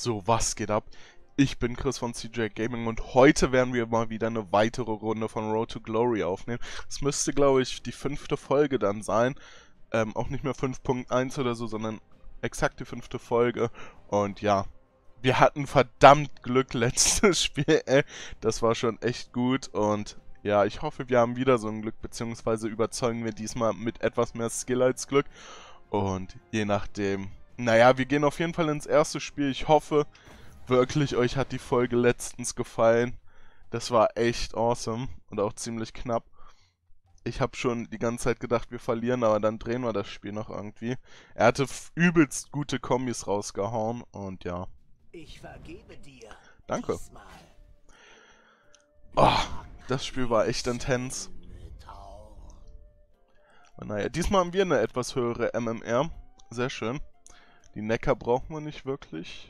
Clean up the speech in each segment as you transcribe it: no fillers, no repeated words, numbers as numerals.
So, was geht ab? Ich bin Chris von CJ Gaming und heute werden wir mal wieder eine weitere Runde von Road to Glory aufnehmen. Es müsste, glaube ich, die 5. Folge dann sein. Auch nicht mehr 5.1 oder so, sondern exakt die 5. Folge. Und ja, wir hatten verdammt Glück letztes Spiel, ey. Das war schon echt gut und ja, ich hoffe, wir haben wieder so ein Glück, beziehungsweise überzeugen wir diesmal mit etwas mehr Skill als Glück. Und je nachdem. Naja, wir gehen auf jeden Fall ins erste Spiel. Ich hoffe wirklich, euch hat die Folge letztens gefallen. Das war echt awesome und auch ziemlich knapp. Ich habe schon die ganze Zeit gedacht, wir verlieren, aber dann drehen wir das Spiel noch irgendwie. Er hatte übelst gute Kombis rausgehauen und ja. Ich vergebe dir. Danke. Diesmal. Oh, das Spiel war echt intens. Und naja, diesmal haben wir eine etwas höhere MMR. Sehr schön. Die Neckar brauchen wir nicht wirklich.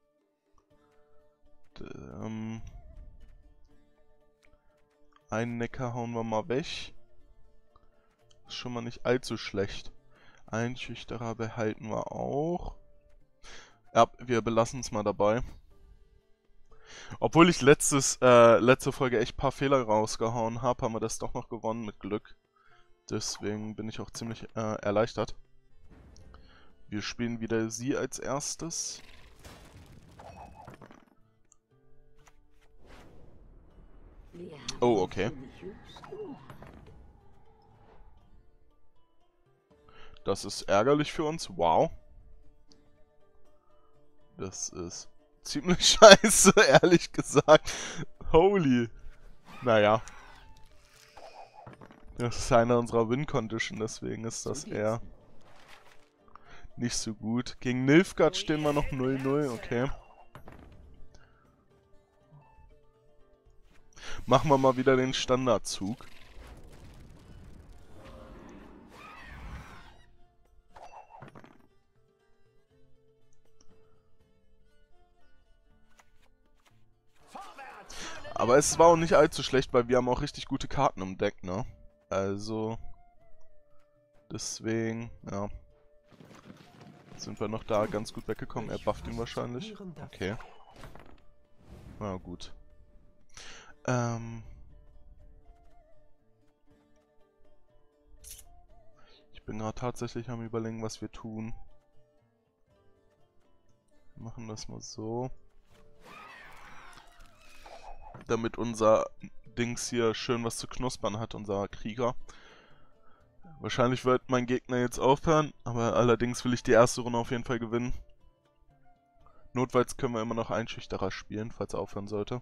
Einen Neckar hauen wir mal weg. Ist schon mal nicht allzu schlecht. Einschüchterer behalten wir auch. Ja, wir belassen es mal dabei. Obwohl ich letzte Folge echt ein paar Fehler rausgehauen habe, haben wir das doch noch gewonnen mit Glück. Deswegen bin ich auch ziemlich erleichtert. Wir spielen wieder sie als erstes. Oh, okay. Das ist ärgerlich für uns. Wow. Das ist ziemlich scheiße, ehrlich gesagt. Holy. Naja. Das ist einer unserer Win-Condition, deswegen ist das eher nicht so gut. Gegen Nilfgaard stehen wir noch 0-0, okay. Machen wir mal wieder den Standardzug. Aber es war auch nicht allzu schlecht, weil wir haben auch richtig gute Karten im Deck, ne? Also, deswegen, ja. Sind wir noch da ganz gut weggekommen. Er bufft ihn wahrscheinlich. Okay. Na gut. Ich bin gerade tatsächlich am Überlegen, was wir tun. Wir machen das mal so. Damit unser Dings hier schön was zu knuspern hat, unser Krieger. Wahrscheinlich wird mein Gegner jetzt aufhören, aber allerdings will ich die erste Runde auf jeden Fall gewinnen. Notfalls können wir immer noch Einschüchterer spielen, falls er aufhören sollte.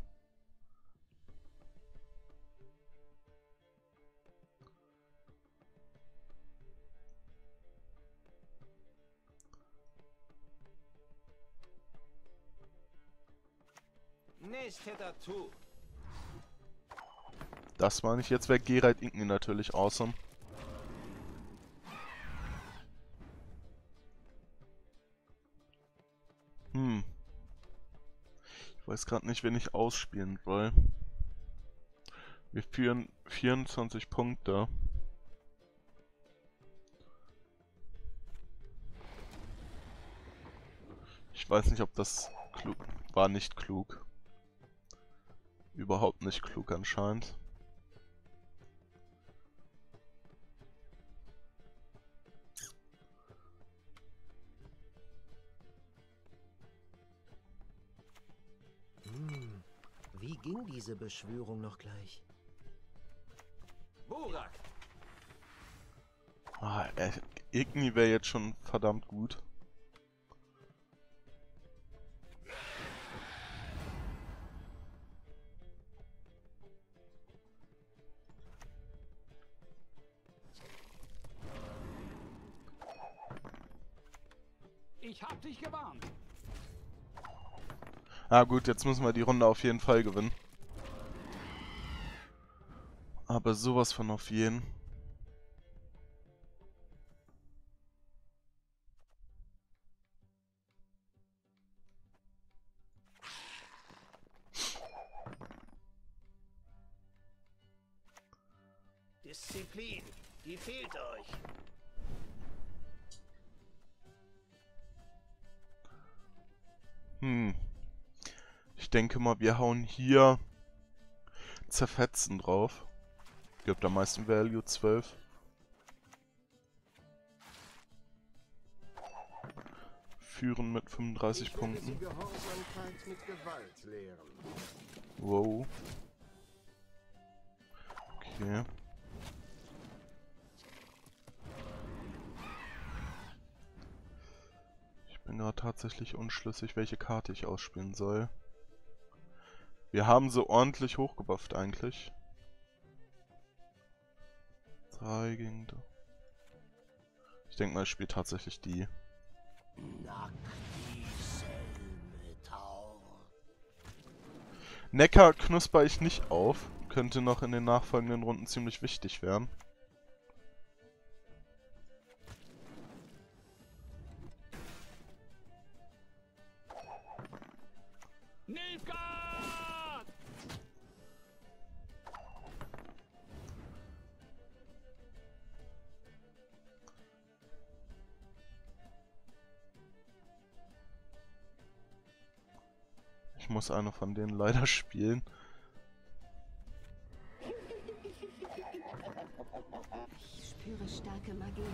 Das war nicht. Jetzt wäre Geralt Igni natürlich awesome. Ich weiß gerade nicht, wen ich ausspielen soll. Wir führen 24 Punkte. Ich weiß nicht, ob das klug war. Nicht klug. Überhaupt nicht klug anscheinend. Wie ging diese Beschwörung noch gleich? Burak! Ah, Igni wäre jetzt schon verdammt gut. Ich hab dich gewarnt. Ah gut, jetzt müssen wir die Runde auf jeden Fall gewinnen. Aber sowas von auf jeden. Disziplin, die fehlt euch. Ich denke mal, wir hauen hier Zerfetzen drauf. Gibt am meisten Value, 12. Führen mit 35 Punkten. Gehorsamkeit mit Gewalt lehren. Wow. Okay. Ich bin gerade tatsächlich unschlüssig, welche Karte ich ausspielen soll. Wir haben sie ordentlich hochgebufft eigentlich. 3 gegen... Ich denke mal, ich spiele tatsächlich die. Neckar knusper ich nicht auf. Könnte noch in den nachfolgenden Runden ziemlich wichtig werden. Nilfgaard! Ich muss eine von denen leider spielen. Ich spüre starke Magie.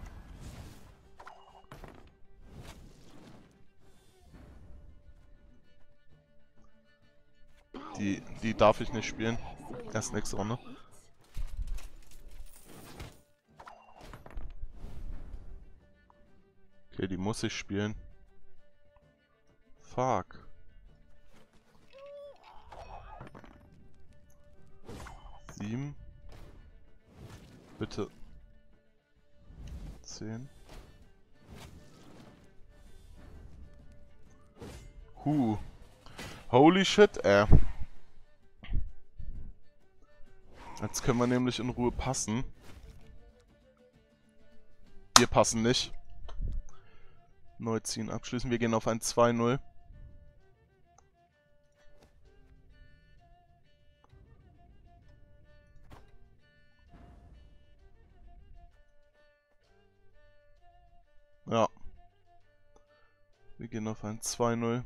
Die darf ich nicht spielen. Erst nächste Runde. Okay, die muss ich spielen. Fuck. Sieben. Bitte. 10. Holy shit, Jetzt können wir nämlich in Ruhe passen. Wir passen nicht. Neu ziehen, abschließen. Wir gehen auf ein 2-0. Ja. Wir gehen auf ein 2-0.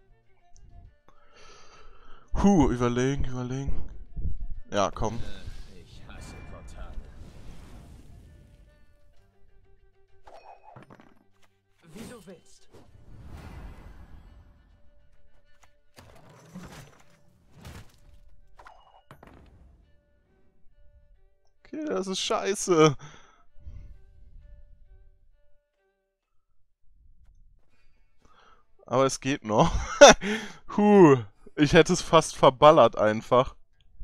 Überlegen. Ja, komm. Ich hasse Portale. Wie du willst. Okay, das ist scheiße. Aber es geht noch. Ich hätte es fast verballert einfach.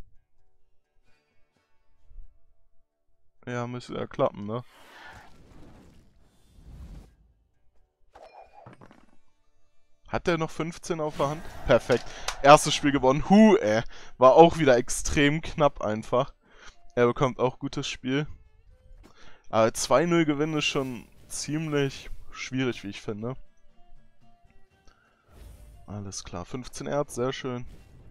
Ja, müsste ja klappen, ne? Hat der noch 15 auf der Hand? Perfekt. Erstes Spiel gewonnen. War auch wieder extrem knapp einfach. Er bekommt auch gutes Spiel. Aber 2-0 gewinnen ist schon ziemlich schwierig, wie ich finde. Alles klar. 15 Erz, sehr schön.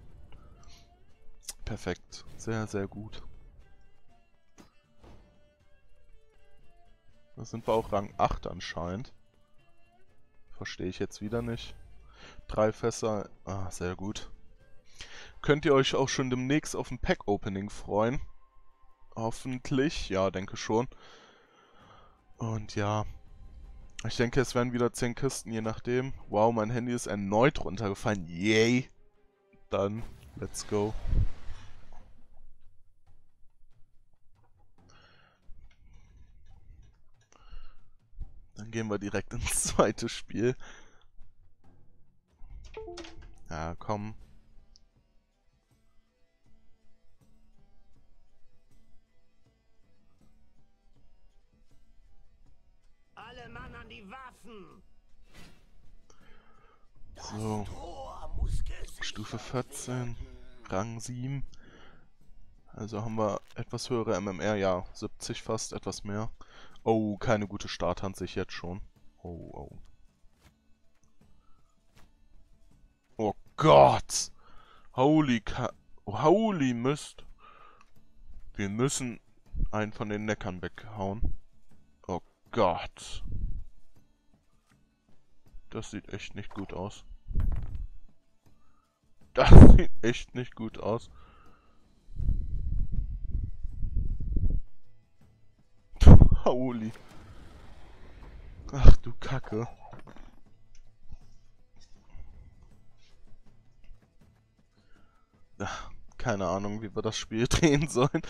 Perfekt. Sehr, sehr gut. Da sind wir auch Rang 8 anscheinend. Verstehe ich jetzt wieder nicht. 3 Fässer. Ah, sehr gut. Könnt ihr euch auch schon demnächst auf ein Pack-Opening freuen? Hoffentlich. Ja, denke schon. Und ja. Ich denke, es werden wieder 10 Kisten, je nachdem. Wow, mein Handy ist erneut runtergefallen. Yay. Dann, let's go. Dann gehen wir direkt ins zweite Spiel. Ja, komm. Alle Mann an die Waffen! So. Stufe 14. Rang 7. Also haben wir etwas höhere MMR. Ja, 70 fast, etwas mehr. Oh, keine gute Starthand sehe ich jetzt schon. Oh. Oh Gott! Holy Mist! Wir müssen einen von den Neckern weghauen. Oh Gott! Das sieht echt nicht gut aus. Das sieht echt nicht gut aus. Holy. Ach du Kacke. Ach, keine Ahnung, wie wir das Spiel drehen sollen.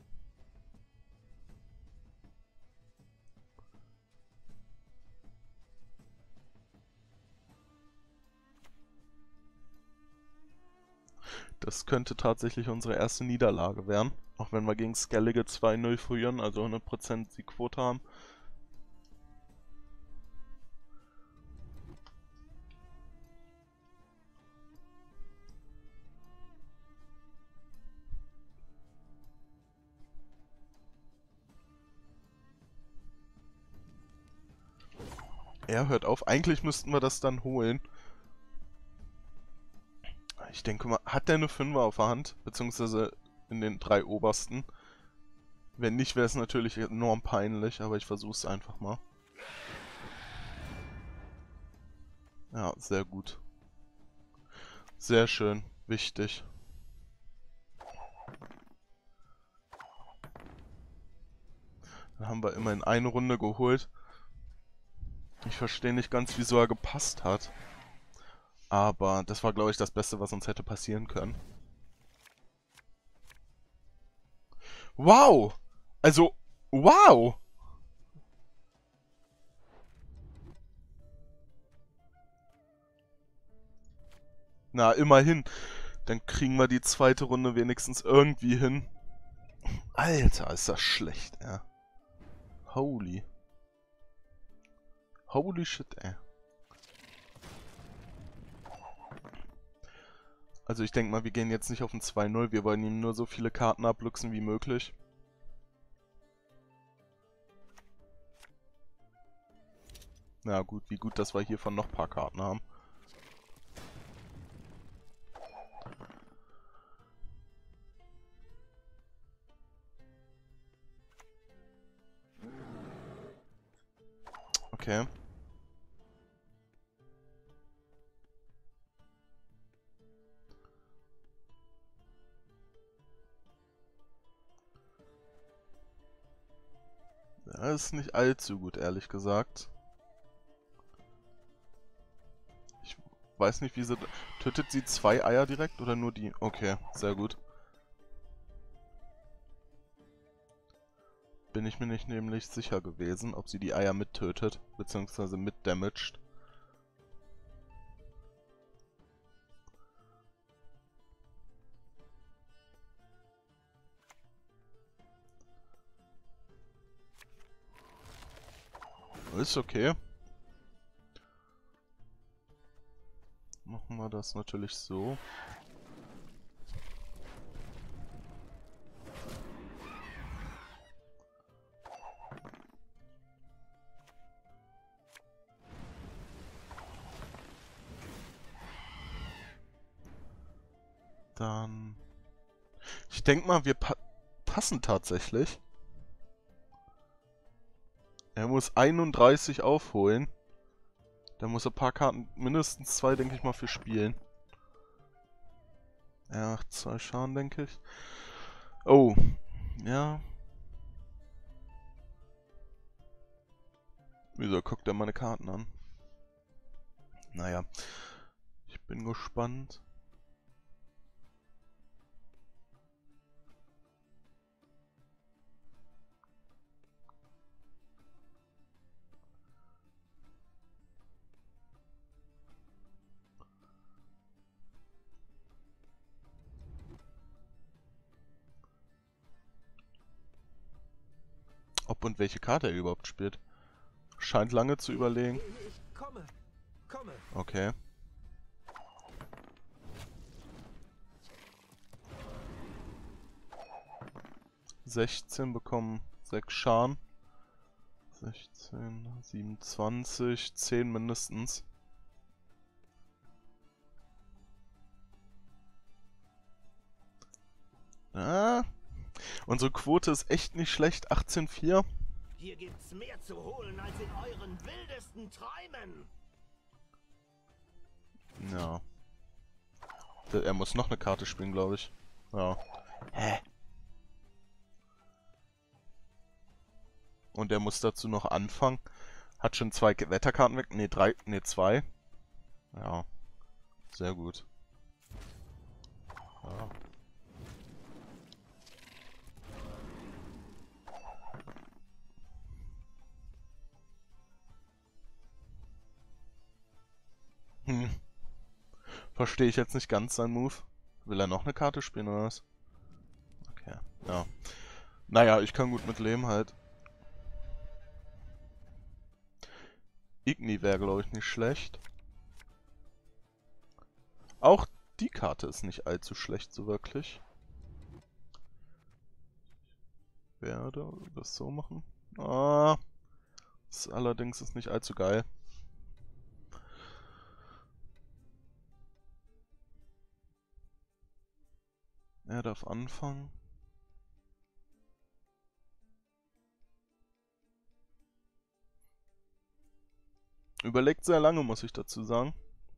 Das könnte tatsächlich unsere erste Niederlage werden. Auch wenn wir gegen Skellige 2-0 führen, also 100% Siegquote haben. Er hört auf. Eigentlich müssten wir das dann holen. Ich denke mal, hat der eine 5er auf der Hand? Beziehungsweise in den 3 obersten. Wenn nicht, wäre es natürlich enorm peinlich, aber ich versuche es einfach mal. Ja, sehr gut. Sehr schön. Wichtig. Dann haben wir immerhin eine Runde geholt. Ich verstehe nicht ganz, wieso er gepasst hat. Aber das war, glaube ich, das Beste, was uns hätte passieren können. Wow! Also, wow! Na, immerhin. Dann kriegen wir die zweite Runde wenigstens irgendwie hin. Alter, ist das schlecht, ey. Holy. Holy shit, ey. Also ich denke mal, wir gehen jetzt nicht auf ein 2-0. Wir wollen ihm nur so viele Karten abluchsen wie möglich. Na gut, wie gut, dass wir hiervon noch ein paar Karten haben. Okay. Das ist nicht allzu gut, ehrlich gesagt. Ich weiß nicht, wie sie... Tötet sie 2 Eier direkt oder nur die? Okay, sehr gut. Bin ich mir nicht nämlich sicher gewesen, ob sie die Eier mittötet, beziehungsweise mitdamaged. Ist okay. Machen wir das natürlich so. Dann... Ich denke mal, wir passen tatsächlich. Er muss 31 aufholen. Da muss er ein paar Karten, mindestens 2, denke ich mal, für spielen. Er macht 2 Schaden, denke ich. Oh, ja. Wieso guckt er meine Karten an? Naja, ich bin gespannt. Ob und welche Karte er überhaupt spielt. Scheint lange zu überlegen. Ich komme. Komme. Okay. ...16 bekommen 6 Schaden. 16, 27, 10 mindestens. Ah, unsere Quote ist echt nicht schlecht. 18,4. Hier gibt's mehr zu holen als in euren wildesten Träumen. Ja. Er muss noch eine Karte spielen, glaube ich. Ja. Hä? Und er muss dazu noch anfangen. Hat schon 2 Wetterkarten weg. Ne, 3. Ne, 2. Ja. Sehr gut. Ja. Verstehe ich jetzt nicht ganz seinen Move. Will er noch eine Karte spielen oder was? Okay, ja. Naja, ich kann gut mit leben halt. Igni wäre, glaube ich, nicht schlecht. Auch die Karte ist nicht allzu schlecht, so wirklich. Werde das so machen. Ah, das allerdings ist nicht allzu geil. Er darf anfangen. Überlegt sehr lange, muss ich dazu sagen.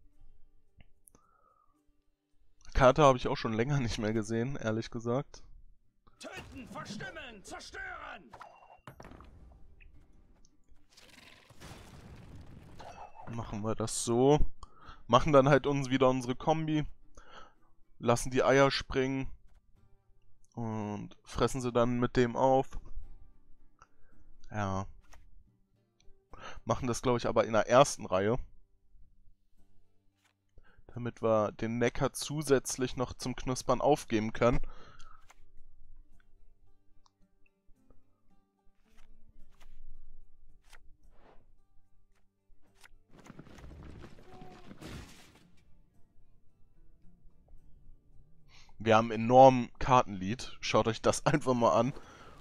Karte habe ich auch schon länger nicht mehr gesehen, ehrlich gesagt. Töten, verstimmen, zerstören! Machen wir das so. Machen dann halt uns wieder unsere Kombi. Lassen die Eier springen. Und fressen sie dann mit dem auf. Ja. Machen das, glaube ich, aber in der ersten Reihe. Damit wir den Neckar zusätzlich noch zum Knuspern aufgeben können. Wir haben enorm Kartenlied. Schaut euch das einfach mal an.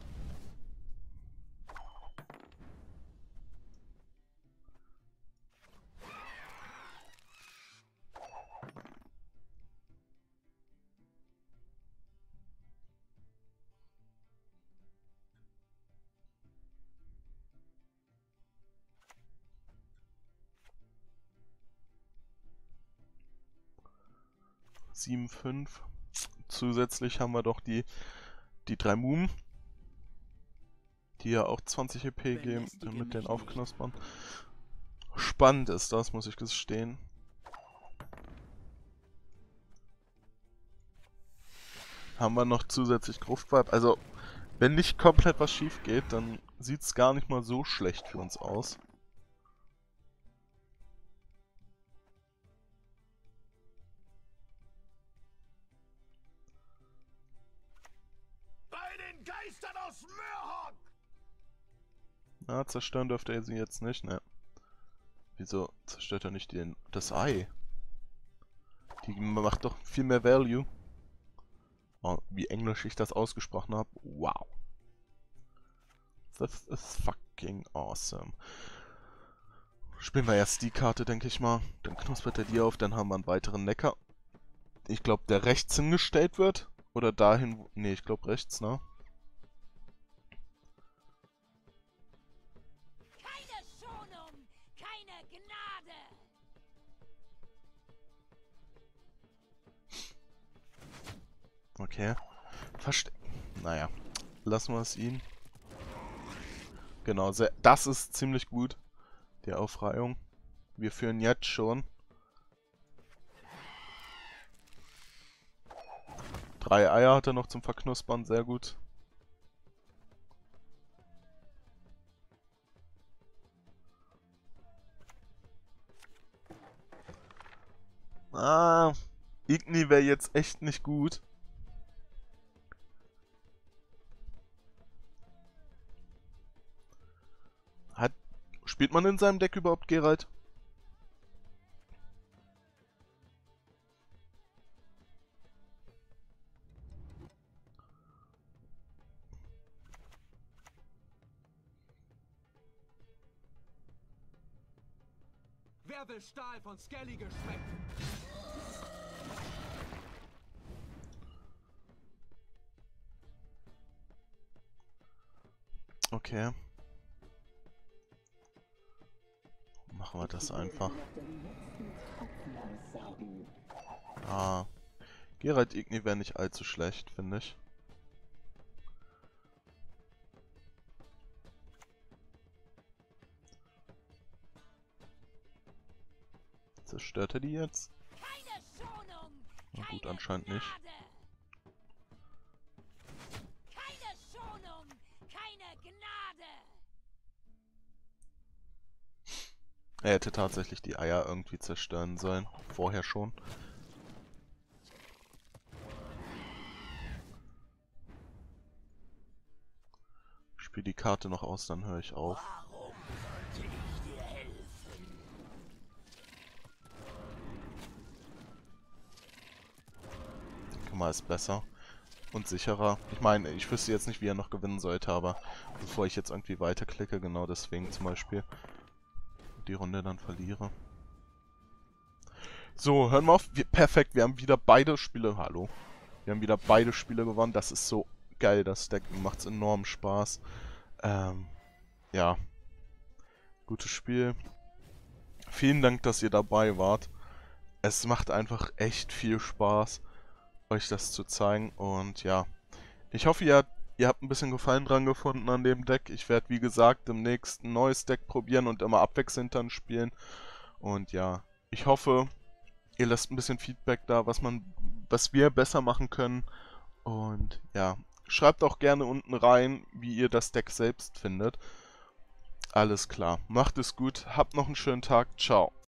Sieben, 5. Zusätzlich haben wir doch die 3 Mumen, die ja auch 20 EP geben, mit den Aufknuspern. Spannend ist das, muss ich gestehen. Haben wir noch zusätzlich Gruftvibe. Also, wenn nicht komplett was schief geht, dann sieht es gar nicht mal so schlecht für uns aus. Geistern aus Mörhok! Na, zerstören dürfte er sie jetzt nicht, ne? Wieso zerstört er nicht das Ei? Die macht doch viel mehr Value. Oh, wie englisch ich das ausgesprochen habe. Wow. Das ist fucking awesome. Spielen wir erst die Karte, denke ich mal. Dann knuspert er die auf, dann haben wir einen weiteren Neckar. Ich glaube, der rechts hingestellt wird. Oder dahin. Ne, ich glaube rechts, ne? Okay. Naja. Lassen wir es ihn. Genau, das ist ziemlich gut. Die Aufreihung. Wir führen jetzt schon. 3 Eier hat er noch zum Verknuspern. Sehr gut. Ah. Igni wäre jetzt echt nicht gut. Spielt man in seinem Deck überhaupt Geralt? Wer will Stahl von Skelly geschmeckt? Okay. Machen wir das einfach. Ah. Geralt Igni wäre nicht allzu schlecht, finde ich. Zerstört er die jetzt? Keine Schonung, Na gut, keine anscheinend nicht. Gnade. Keine Schonung, keine Gnade. Er hätte tatsächlich die Eier irgendwie zerstören sollen. Vorher schon. Ich spiele die Karte noch aus, dann höre ich auf. Warum sollte ich dir helfen? Ich denke mal, ist besser. Und sicherer. Ich meine, ich wüsste jetzt nicht, wie er noch gewinnen sollte, aber bevor ich jetzt irgendwie weiterklicke, genau deswegen zum Beispiel die Runde dann verliere. So, hören wir auf. Perfekt, wir haben wieder beide Spiele... Hallo. Wir haben wieder beide Spiele gewonnen. Das ist so geil, das Deck. Macht's enorm Spaß. Ja. Gutes Spiel. Vielen Dank, dass ihr dabei wart. Es macht einfach echt viel Spaß, euch das zu zeigen. Und ja, ich hoffe, ihr habt ein bisschen Gefallen dran gefunden an dem Deck. Ich werde, wie gesagt, demnächst ein neues Deck probieren und immer abwechselnd dann spielen. Und ja, ich hoffe, ihr lasst ein bisschen Feedback da, was wir besser machen können. Und ja, schreibt auch gerne unten rein, wie ihr das Deck selbst findet. Alles klar, macht es gut, habt noch einen schönen Tag, ciao.